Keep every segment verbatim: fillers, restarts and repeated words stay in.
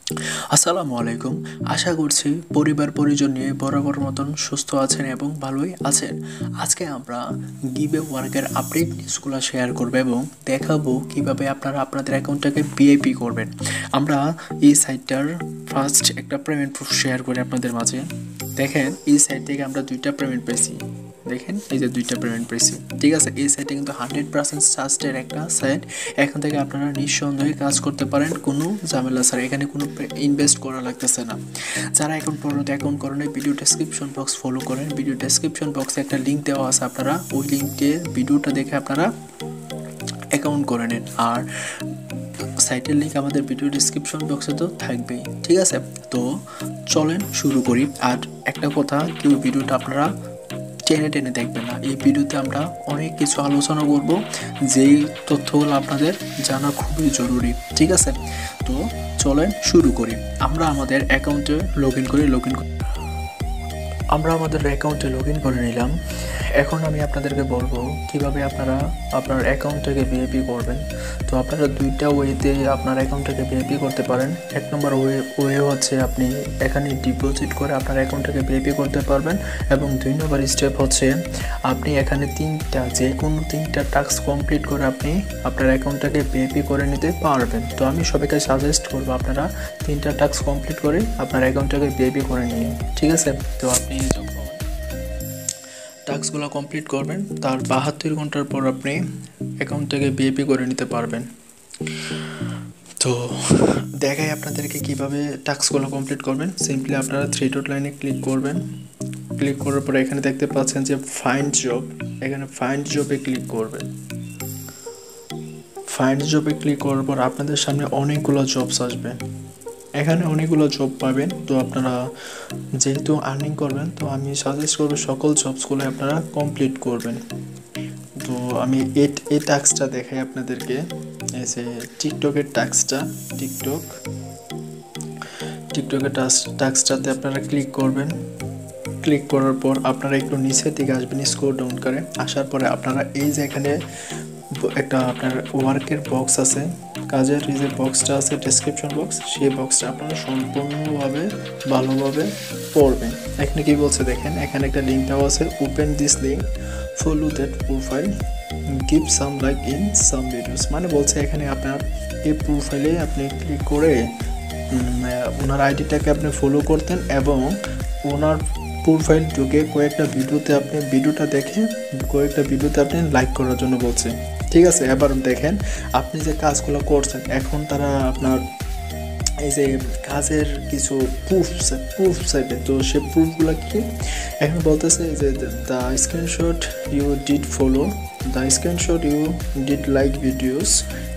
আসসালামু আলাইকুম। আশা করছি পরিবার পরিজন নিয়ে বরাবর মতন সুস্থ আছেন এবং ভালোই আছেন। আজকে আমরা গিভে ওয়ার্কের আপডেট নিউজগুলো শেয়ার করব এবং দেখাবো কিভাবে আপনারা আপনাদের অ্যাকাউন্টটাকে ভিআইপি করবেন। আমরা এই সাইটটার ফার্স্ট একটা পেমেন্ট প্রুফ শেয়ার করি আপনাদের মাঝে। দেখেন এই সাইট থেকে আমরা দুইটা পেমেন্ট পেয়েছি। দেখেন এই যে দুইটা পেমেন্ট পেয়েছি, ঠিক আছে। এই সাইটে কিন্তু হান্ড্রেড পার্সেন্ট ট্রাস্টের একটা সাইট। এখান থেকে আপনারা নিঃসন্দেহে কাজ করতে পারেন কোনো ঝামেলা ছাড়া। এখানে কোনো ইনভেস্ট করা লাগতেছে না। যারা এখন পর্যন্ত অ্যাকাউন্ট করেন ভিডিও ডেসক্রিপশন বক্স ফলো করেন। ভিডিও ডেসক্রিপশন বক্সে একটা লিঙ্ক দেওয়া আছে, আপনারা ওই লিঙ্কে ভিডিওটা দেখে আপনারা অ্যাকাউন্ট করে নিন। আর সাইটের লিঙ্ক আমাদের ভিডিও ডেসক্রিপশন বক্সে তো থাকবেই, ঠিক আছে। তো চলেন শুরু করি। আর একটা কথা, কেউ ভিডিওটা আপনারা টেনে টেনে দেখবেন না। এই ভিডিওতে আমরা অনেক কিছু আলোচনা করব, যেই তথ্যগুলো আপনাদের জানা খুবই জরুরি, ঠিক আছে। তো চলেন শুরু করি। আমরা আমাদের অ্যাকাউন্টে লগ ইন করি লগ ইন করি আমরা আমাদের অ্যাকাউন্টে লগ ইন করে নিলাম। এখন আমি আপনাদেরকে বলবো কিভাবে আপনারা আপনার অ্যাকাউন্টটাকে ভিআইপি করবেন। তো আপনারা দুইটা ওয়েতে আপনার অ্যাকাউন্টটাকে ভিআইপি করতে পারেন। এক নম্বর ওয়ে ওয়ে হচ্ছে আপনি এখানে ডিপোজিট করে আপনার অ্যাকাউন্টটাকে ভিআইপি করতে পারবেন, এবং দুই নম্বর স্টেপ হচ্ছে আপনি এখানে তিনটা যে কোনো তিনটা টাস্ক কমপ্লিট করে আপনি আপনার অ্যাকাউন্টটাকে ভিআইপি করে নিতে পারবেন। তো আমি সবাইকে সাজেস্ট করবো আপনারা তিনটা টাস্ক কমপ্লিট করে আপনার অ্যাকাউন্টটাকে ভিআইপি করে নিন, ঠিক আছে। তো আপনি যখন টাস্কগুলো কমপ্লিট করবেন তার বাহাত্তর ঘন্টার পর আপনি অ্যাকাউন্টটাকে ভিআইপি করে নিতে পারবেন। তো দেখাই আপনাদেরকে কিভাবে টাস্কগুলো কমপ্লিট করবেন। সিম্পলি আপনারা থ্রি ডট লাইনে ক্লিক করবেন। ক্লিক করার পর এখানে দেখতে পাচ্ছেন যে ফাইন্ড জব, এখানে ফাইন্ড জবে ক্লিক করবেন। ফাইন্ড জবে ক্লিক করার পর আপনাদের সামনে অনেকগুলো জবস আসবে। এখানে অনেকগুলো জব পাবেন। তো আপনারা যেহেতু আর্নিং করবেন, তো আমি সাজেস্ট করবো সকল জবসগুলো আপনারা কমপ্লিট করবেন। তো আমি এই এই টাস্কটা দেখাই আপনাদেরকে। এই যে টিকটকের টাস্কটা, টিকটক টিকটকের টাস্কটাতে আপনারা ক্লিক করবেন। ক্লিক করার পর আপনারা একটু নিচের দিকে আসবেন, স্ক্রল ডাউন করে আসার পরে আপনারা এই যে এখানে একটা আপনার ওয়ার্কের বক্স আছে, কাজের যে বক্সটা আছে ডেসক্রিপশন বক্স, সেই বক্সটা আপনারা সম্পূর্ণভাবে ভালোভাবে পড়বেন। এখানে কি বলছে দেখেন, এখানে একটা লিঙ্ক দেওয়া আছে, open this link, follow that profile, give some like in some videos. মানে বলছে এখানে আপনার এই প্রোফাইলে আপনি ক্লিক করে ওনার আইডিটাকে আপনি ফলো করতেন এবং ওনার প্রোফাইল ঢুকে কয়েকটা ভিডিওতে আপনি ভিডিওটা দেখে কয়েকটা ভিডিওতে আপনি লাইক করার জন্য বলছে, ঠিক আছে। এবার দেখেন আপনি যে কাজগুলো করছেন, এখন তারা আপনার এই যে কাজের কিছু প্রুফ প্রুফ চাইবে। তো সে প্রুফগুলো কি এখন বলতেছে যে the screenshot you did follow, the screenshot you did like videos,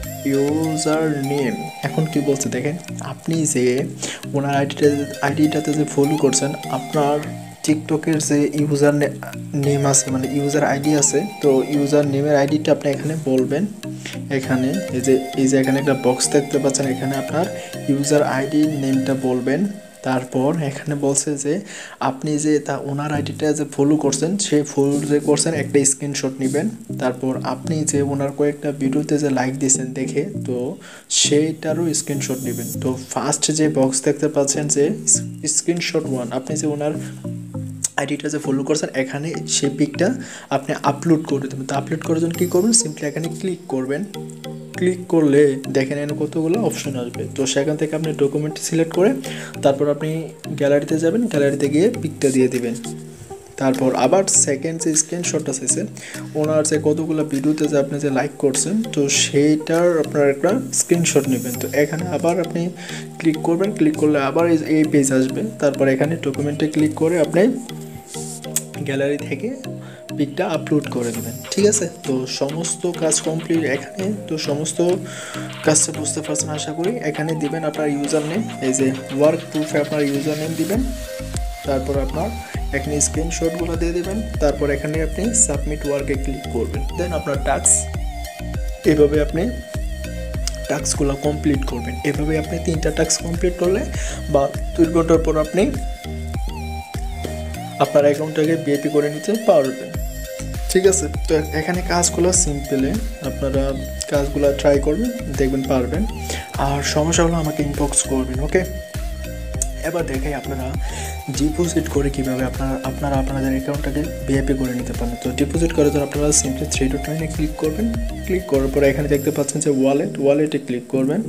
user name. এখন কি বলছে দেখেন, আপনি যে ওনার আইডিটা আইডিটাতে যে ফলো করছেন, আপনার টিকটকের যে ইউজার নেম আছে মানে ইউজার আইডি আছে, তো ইউজার নেমের আইডিটা আপনি এখানে বলবেন। এখানে এই যে এই যে এখানে একটা বক্স দেখতে পাচ্ছেন, এখানে আপনার ইউজার আইডি নেমটা বলবেন। তারপর এখানে বলছে যে আপনি যে তা ওনার আইডিটা যে ফলো করছেন, সেই ফলো যে করছেন একটা স্ক্রিনশট নেবেন। তারপর আপনি যে ওনার কয়েকটা ভিডিওতে যে লাইক দিয়েছেন দেখে, তো সেইটারও স্ক্রিনশট নেবেন। তো ফার্স্ট যে বক্স দেখতে পাচ্ছেন যে স্ক্রিনশট ওয়ান, আপনি যে ওনার আইডিটা যে ফলো করছেন এখানে সেই পিকটা আপনি আপলোড করে দেবেন। তো আপলোড করার জন্য কী করবেন, সিম্পলি এখানে ক্লিক করবেন। ক্লিক করলে দেখেন এখানে কতগুলো অপশন আসবে। তো সেখান থেকে আপনি ডকুমেন্ট সিলেক্ট করে তারপর আপনি গ্যালারিতে যাবেন, গ্যালারিতে গিয়ে পিকটা দিয়ে দিবেন। তারপর আবার সেকেন্ড যে স্ক্রিনশটটা আছে ওনার যে কতগুলো ভিডিওতে যে আপনি যে লাইক করছেন, তো সেইটার আপনার একটা স্ক্রিনশট নেবেন। তো এখানে আবার আপনি ক্লিক করবেন, ক্লিক করলে আবার এই পেজ আসবে। তারপর এখানে ডকুমেন্টে ক্লিক করে আপনি গ্যালারি থেকে পিকটা আপলোড করে দেবেন, ঠিক আছে। তো সমস্ত কাজ কমপ্লিট এখানে। তো সমস্ত কাজটা বুঝতে পারছেন আশা করি। এখানে দিবেন আপনার ইউজার নেম, এই যে ওয়ার্ক প্রুফে আপনার ইউজার নেম দিবেন। তারপর আপনার এখানে স্ক্রিনশটগুলো দিয়ে দেবেন। তারপর এখানে আপনি সাবমিট ওয়ার্কে ক্লিক করবেন। দেন আপনার টাস্ক এভাবে আপনি টাস্কগুলো কমপ্লিট করবেন। এভাবে আপনি তিনটা টাস্ক কমপ্লিট করলে বা দুই ঘন্টার পর আপনি আপনার অ্যাকাউন্টটাকে ভিআইপি করে নিতে পারবেন। ঠিক আছে। তো এখানে কাজগুলো সিম্পলে আপনারা কাজগুলো ট্রাই করবেন, দেখবেন পারবেন। আর সমস্যা হলো আমাকে ইনবক্স করবেন, ওকে। এবার দেখাই আপনারা ডিপোজিট করে কীভাবে আপনারা আপনারা আপনাদের অ্যাকাউন্টটাকে ভিআইপি করে নিতে পারেন। তো ডিপোজিট করে তো আপনারা সিম্পলি থ্রি ডট লাইনে ক্লিক করবেন। ক্লিক করার পরে এখানে দেখতে পাচ্ছেন যে ওয়ালেট, ওয়ালেটে ক্লিক করবেন।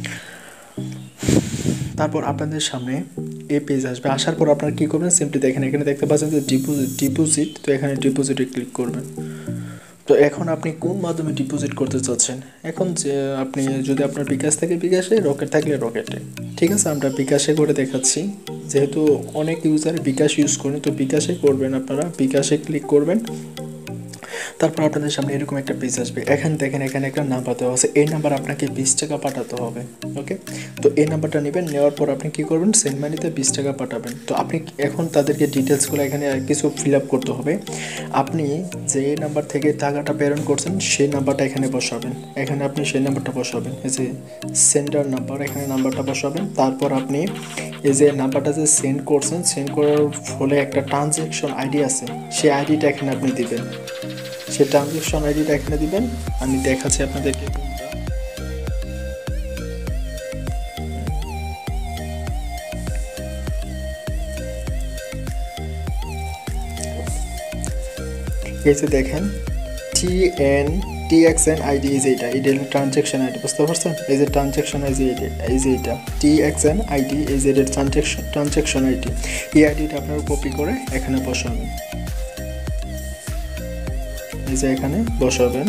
তারপর আপনাদের সামনে এই পেজ আসবে। আসার পর আপনারা কী করবেন, সিম্পলি দেখেন এখানে দেখতে পাচ্ছেন যে ডিপোজিট ডিপোজিট তো এখানে ডিপোজিটে ক্লিক করবেন। তো এখন আপনি কোন মাধ্যমে ডিপোজিট করতে চাচ্ছেন, এখন যে আপনি যদি আপনার বিকাশ থেকে বিকাশে, রকেট থাকলে রকেটে, ঠিক আছে। আমরা বিকাশে করে দেখাচ্ছি, যেহেতু অনেক ইউজার বিকাশ ইউজ করেন, তো বিকাশে করবেন আপনারা। বিকাশে ক্লিক করবেন, তারপর আপনাদের সামনে এরকম একটা পেজ আসবে। এখানে দেখেন এখানে একটা নাম্বার দেওয়া আছে, এই নাম্বার আপনাকে বিশ টাকা পাঠাতে হবে, ওকে। তো এই নাম্বারটা নেবেন, নেওয়ার পর আপনি কী করবেন, সেন্ড মানিতে বিশ টাকা পাঠাবেন। তো আপনি এখন তাদেরকে ডিটেলসগুলো এখানে কিছু ফিল আপ করতে হবে। আপনি যে নাম্বার থেকে টাকাটা প্রেরণ করছেন সেই নাম্বারটা এখানে বসাবেন, এখানে আপনি সেই নাম্বারটা বসাবেন, এই যে সেন্ডার নাম্বার, এখানে নাম্বারটা বসাবেন। তারপর আপনি এই যে নাম্বারটা যে সেন্ড করছেন, সেন্ড করার ফলে একটা ট্রানজ্যাকশন আইডি আছে, সেই আইডিটা এখানে আপনি দিবেন, সেই ট্রানজ্যাকশন আইডিটা এখানে দিবেন। আমি দেখাচ্ছি আপনাদেরকে কোনটা। এই যে দেখেন T N T X N ID, এই যে এটা এটা ট্রানজ্যাকশন আইডি, বুঝতে পারছেন? এই যে ট্রানজ্যাকশন আইডি, এই যে এটা টি এক্স এন আইডি, এই যে এটা ট্রানজ্যাকশন ট্রানজ্যাকশন আইডি। এই আইডিটা আপনারা কপি করে এখানে বসাবেন, এই যে এখানে বসাবেন,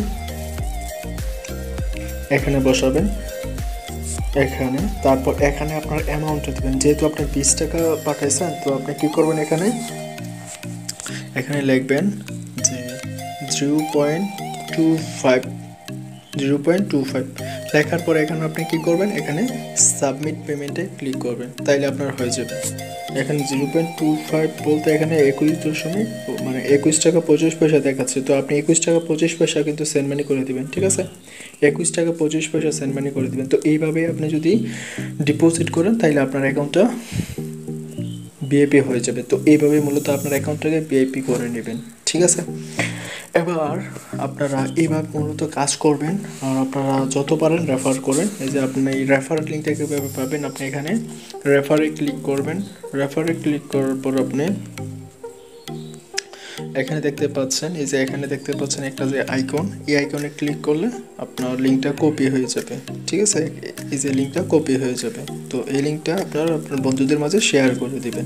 এখানে বসাবেন এখানে। তারপর এখানে আপনার অ্যামাউন্টটা দেবেন, যেহেতু আপনি বিশ টাকা পাঠাইছেন, তো আপনি কী করবেন, এখানে এখানে লিখবেন যে zero point two five zero point two five লেখার পর এখানে আপনি কী করবেন, এখানে সাবমিট পেমেন্টে ক্লিক করবেন, তাইলে আপনার হয়ে যাবে। এখানে জিরো পয়েন্ট টু ফাইভ বলতে এখানে একুশ দশমিক মানে একুশ টাকা পঁচিশ পয়সা দেখাচ্ছে। তো আপনি একুশ টাকা পঁচিশ পয়সা কিন্তু সেন্ড মানি করে দেবেন, ঠিক আছে। একুশ টাকা পঁচিশ পয়সা সেন্ড মানি করে দেবেন। তো এইভাবে আপনি যদি ডিপোজিট করেন তাহলে আপনার অ্যাকাউন্টটা ভিআইপি হয়ে যাবে। তো এইভাবে মূলত আপনার অ্যাকাউন্টটাকে ভিআইপি করে নেবেন, ঠিক আছে। এবার আপনারা এইভাবে মূলত কাজ করবেন, আর আপনারা যত পারেন রেফার করেন। এই যে আপনি এই রেফার লিঙ্কটা কীভাবে পাবেন, আপনি এখানে রেফারে ক্লিক করবেন। রেফারে ক্লিক করার পর আপনি এখানে দেখতে পাচ্ছেন, এই যে এখানে দেখতে পাচ্ছেন একটা যে আইকন, এই আইকনে ক্লিক করলে আপনার লিঙ্কটা কপি হয়ে যাবে, ঠিক আছে। এই যে লিঙ্কটা কপি হয়ে যাবে, তো এই লিঙ্কটা আপনার আপনার বন্ধুদের মাঝে শেয়ার করে দিবেন।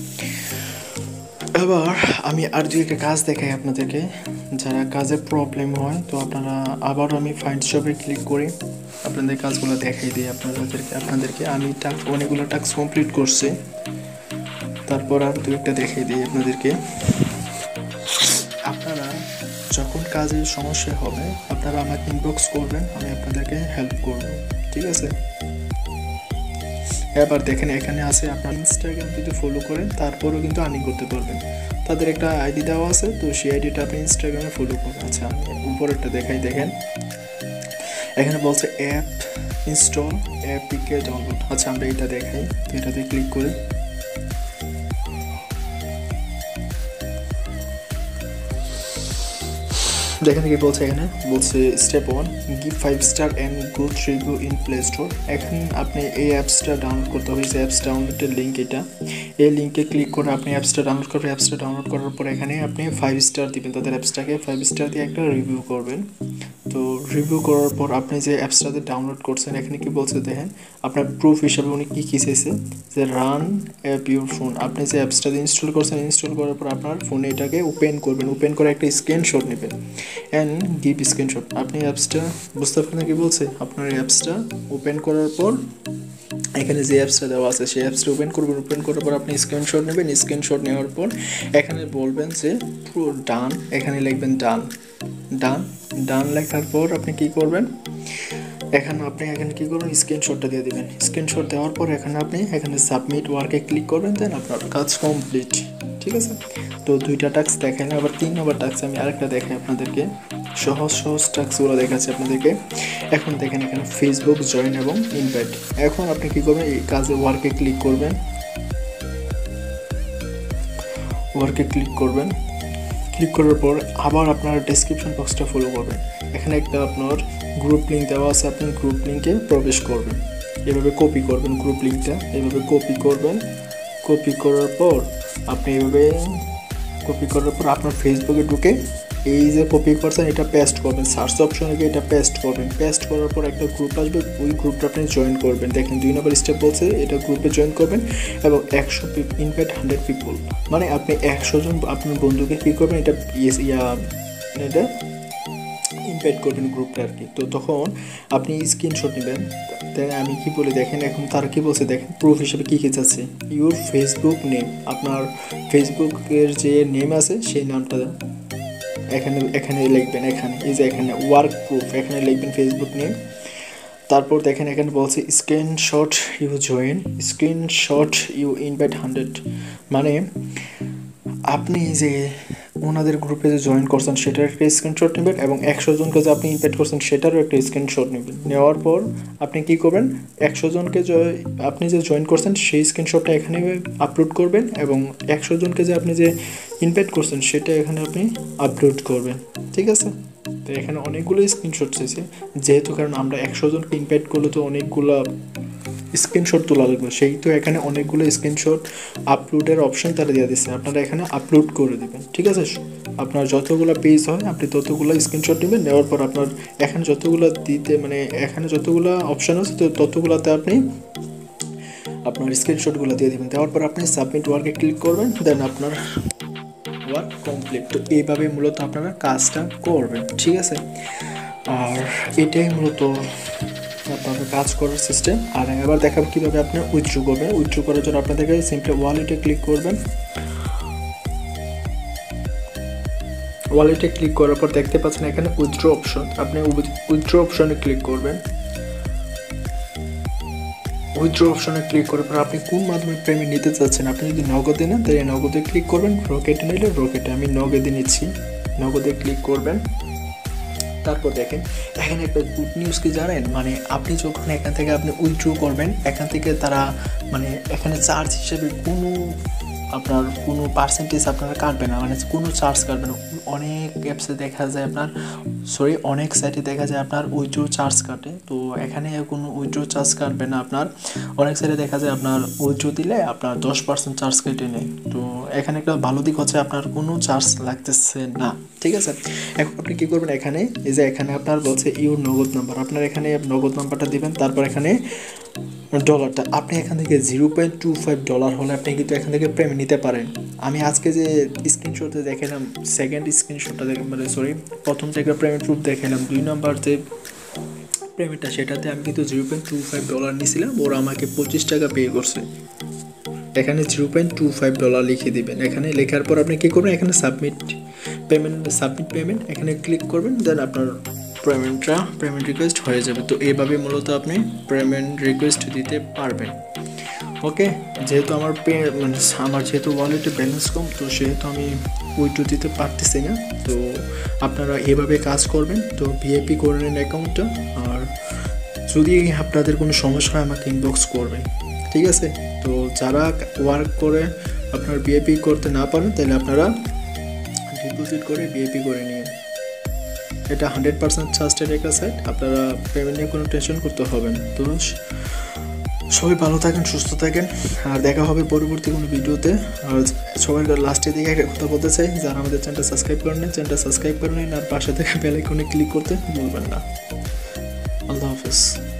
এবার আমি আর দুই একটা কাজ দেখাই আপনাদেরকে, যারা কাজে প্রবলেম হয়। তো আপনারা আবার আমি ফাইন্ড শপে ক্লিক করি, আপনাদের কাজগুলো দেখাই দিই আপনাদেরকে আপনাদেরকে আমি টাস্ক অনেকগুলো টাস্ক কমপ্লিট করছি, তারপর আর দু একটা দেখাই দিই আপনাদেরকে। আপনারা যখন কাজের সমস্যা হবে আপনারা আমাকে ইনবক্স করবেন, আমি আপনাদেরকে হেল্প করব, ঠিক আছে। এবার দেখেন এখানে আছে আপনার ইনস্টাগ্রাম যদি ফলো করেন তারপরেও কিন্তু আর্নিং করতে পারবেন। তাদের একটা আইডি দেওয়া আছে, তো সেই আইডিটা আপনি ইনস্টাগ্রামে ফলো করুন। আচ্ছা আমি উপরেরটা দেখাই, দেখেন এখানে বলছে app install APK download. আচ্ছা আমরা এটা দেখাই, তো এটাতে ক্লিক করি। দেখেন কি বলছে, এখানে বলছে step one give five star and good review in Play Store. এখন আপনি এই অ্যাপসটা ডাউনলোড করতে হবে, যে অ্যাপস ডাউনলোডের লিঙ্ক এটা, এই লিঙ্কে ক্লিক করে আপনি অ্যাপসটা ডাউনলোড করবেন। অ্যাপসটা ডাউনলোড করার পর এখানে আপনি ফাইভ স্টার দিবেন, তাদের অ্যাপসটাকে ফাইভ স্টার দিয়ে একটা রিভিউ করবেন। তো রিভিউ করার পর আপনি যে অ্যাপসটাতে ডাউনলোড করছেন, এখানে কি বলছে দেখেন, আপনার প্রুফ হিসাবে উনি কী কী চেয়েছে, যে রান অ্যাপ ইউর ফোন। আপনি যে অ্যাপসটাতে ইনস্টল করছেন, ইনস্টল করার পর আপনার ফোনে এটাকে ওপেন করবেন, ওপেন করে একটা স্ক্রিনশট নেবেন অ্যান্ড গিভ স্ক্রিনশট। আপনি অ্যাপসটা বুঝতে পারলেন কি বলছে, আপনার অ্যাপসটা ওপেন করার পর এখানে যে অ্যাপসটা দেওয়া আছে সেই অ্যাপসটা ওপেন করবেন। ওপেন করার পর আপনি স্ক্রিনশট নেবেন, স্ক্রিনশট নেওয়ার পর এখানে বলবেন যে পুরো ডান, এখানে লিখবেন ডান ডান ডান লেখার পর আপনি কি করবেন, এখানে আপনি এখানে কী করবেন, স্ক্রিনশটটা দিয়ে দেবেন। স্ক্রিনশট দেওয়ার পর এখানে আপনি এখানে সাবমিট ওয়ার্কে ক্লিক করবেন, দেন আপনার কাজ কমপ্লিট, ঠিক আছে। তো দুইটা টাস্ক দেখাইলে আবার তিন নম্বর টাস্ক আমি আরেকটা দেখাই আপনাদেরকে, সহজ সহজ টাস্কগুলো দেখাচ্ছি আপনাদেরকে। এখন দেখেন এখানে ফেসবুক জয়েন এবং ইনভাইট। এখন আপনি কী করবেন, এই কাজে ওয়ার্কে ক্লিক করবেন, ওয়ার্কে ক্লিক করবেন ক্লিক করার পর আবার আপনার ডেসক্রিপশন বক্সটা ফলো করবেন। এখানে একটা আপনার গ্রুপ লিঙ্ক দেওয়া আছে, আপনি গ্রুপ লিঙ্কে প্রবেশ করবেন। এভাবে কপি করবেন গ্রুপ লিঙ্কটা, এভাবে কপি করবেন। কপি করার পর আপনি এভাবে কপি করার পর আপনার ফেসবুকে ঢুকে এই যে কপি করছেন এটা পেস্ট করবেন, সার্চ অপশনে গিয়ে এটা পেস্ট করবেন। পেস্ট করার পর একটা গ্রুপ আসবে, ওই গ্রুপটা আপনি জয়েন করবেন। দেখেন দুই নম্বর স্টেপ বলছে এটা গ্রুপে জয়েন করবেন এবং একশো ইনভাইট হান্ড্রেড পিপল, মানে আপনি একশো জন আপনার বন্ধুকে কী করবেন, এটা ইয়া এটা ইনভাইট করবেন গ্রুপটা আর কি। তো তখন আপনি স্ক্রিনশট নেবেন। তাই আমি কি বলি দেখেন, এখন তারা কি বলছে দেখেন, প্রুফ হিসেবে কী কী চাচ্ছে, ইউর ফেসবুক নেম, আপনার ফেসবুকের যে নেম আছে সেই নামটা এখানে এখানে লিখবেন। এখানে এই যে এখানে ওয়ার্ক প্রুফ, এখানে লিখবেন ফেসবুক নেম। তারপর দেখেন এখানে বলছে screenshot you join, screenshot you invite hundred, মানে আপনি যে ওনাদের গ্রুপে যে জয়েন করছেন সেটার একটা স্ক্রিনশট নেবেন এবং একশো জনকে যে আপনি ইনভাইট করছেন সেটারও একটা স্ক্রিনশট নেবেন। নেওয়ার পর আপনি কী করবেন, একশো জনকে আপনি যে জয়েন করছেন সেই স্ক্রিনশটটা এখানে আপলোড করবেন এবং একশো জনকে যে আপনি যে ইনভাইট করছেন সেটা এখানে আপনি আপলোড করবেন। ঠিক আছে, তো এখানে অনেকগুলো স্ক্রিনশট চাইছে যেহেতু, কারণ আমরা একশো জনকে ইনভাইট করলে তো অনেকগুলো স্ক্রিনশট তোলা লাগবে, সেই তো এখানে অনেকগুলো স্ক্রিনশট আপলোডের অপশন তারা দিয়ে দিচ্ছে, আপনারা এখানে আপলোড করে দেবেন। ঠিক আছে, আপনার যতগুলো পেজ হয় আপনি ততগুলো স্ক্রিনশট নেবেন। নেওয়ার পর আপনার এখানে যতগুলো দিতে মানে এখানে যতগুলো অপশান আছে তো ততগুলোতে আপনি আপনার স্ক্রিনশটগুলো দিয়ে দেবেন। দেওয়ার পর আপনি সাবমিট ওয়ার্কে ক্লিক করবেন, দেন আপনার ওয়ার্ক কমপ্লিট। তো এইভাবে মূলত আপনারা কাজটা করবেন। ঠিক আছে, আর এটাই মূলত আপনাদের কাজ করার সিস্টেম। আর এবার দেখাবো কীভাবে আপনি উইথড্র করবেন। উইথড্র করার জন্য আপনাদেরকে সিম্পলি ওয়ালেটে ক্লিক করবেন। ওয়ালেটে ক্লিক করার পর দেখতে পাচ্ছেন এখানে উইথড্র অপশন, আপনি উইথড্র অপশনে ক্লিক করবেন। উইথড্র অপশনে ক্লিক করার পর আপনি কোন মাধ্যমে পেমেন্ট নিতে চাচ্ছেন, আপনি যদি নগদে নেন তাহলে নগদে ক্লিক করবেন, রকেটে নিলে রকেটে, আমি নগদে নিচ্ছি, নগদে ক্লিক করবেন। তারপর দেখেন এখানে একটা গুড নিউজ কি জানেন, মানে আপনি যখন এখান থেকে আপনি উইথড্র করবেন এখান থেকে তারা মানে এখানে চার্জ হিসেবে কোনো আপনার কোনো পার্সেন্টেজ আপনারা কাটবে না, মানে কোনো চার্জ কাটবে না। অনেক অ্যাপসে দেখা যায় আপনার সরি অনেক সাইটে দেখা যায় আপনার উইথড্র চার্জ কাটে, তো এখানে কোনো উইথড্র চার্জ কাটবে না আপনার। অনেক সাইটে দেখা যায় আপনার উইথড্র দিলে আপনার দশ পার্সেন্ট চার্জ কেটে নেয়, তো এখানে একটা ভালো দিক হচ্ছে আপনার কোনো চার্জ লাগতেছে না। ঠিক আছে, এখন আপনি কী করবেন, এখানে এই যে এখানে আপনার বলছে ইউর নগদ নাম্বার, আপনার এখানে নগদ নাম্বারটা দিবেন। তারপর এখানে ডলারটা আপনি এখান থেকে zero point two five dollar হলে আপনি কিন্তু এখান থেকে পেমেন্ট নিতে পারেন। আমি আজকে যে স্ক্রিনশটে দেখালাম, সেকেন্ড স্ক্রিনশটটা দেখ মানে সরি প্রথম থেকে পেমেন্ট প্রুফ দেখালাম, দুই নাম্বার যে পেমেন্টটা সেটাতে আমি কিন্তু zero point two five dollar নিয়েছিলাম, ওরা আমাকে পঁচিশ টাকা পে করছে। এখানে zero point two five dollar লিখে দিবেন। এখানে লেখার পর আপনি কী করবেন, এখানে সাবমিট পেমেন্ট সাবমিট পেমেন্ট এখানে ক্লিক করবেন, দেন আপনার পেমেন্টটা পেমেন্ট রিকোয়েস্ট হয়ে যাবে। তো এইভাবে মূলত আপনি পেমেন্ট রিকোয়েস্ট দিতে পারবেন। ওকে, যেহেতু আমার পে মানে আমার যেহেতু ওয়ালেটে ব্যালেন্স কম, তো সেহেতু আমি উইথড্র দিতে পারতেছি না। তো আপনারা এভাবে কাজ করবেন। তো ভিআইপি করে নেন অ্যাকাউন্টটা, আর যদি আপনাদের কোনো সমস্যা হয় আমাকে ইনবক্স করবেন। ঠিক আছে, তো যারা ওয়ার্ক করে আপনার ভিআইপি করতে না পারেন তাহলে আপনারা ডিপোজিট করে ভিআইপি করে নিন। এটা হান্ড্রেড পার্সেন্ট ট্রাস্টেড একটা সাইট, আপনারা পেমেন্ট নিয়ে কোনো টেনশন করতে হবে না। তো সবাই ভালো থাকেন, সুস্থ থাকেন, আর দেখা হবে পরবর্তী কোনো ভিডিওতে। আর সবাই লাস্টের দিকে একটা কথা বলতে চাই, যারা আমাদের চ্যানেলটা সাবস্ক্রাইব করেন না চ্যানেলটা সাবস্ক্রাইব করে নিন, আর পাশে থেকে বেল আইকনে ক্লিক করতে ভুলবেন না। আল্লাহ হাফেজ।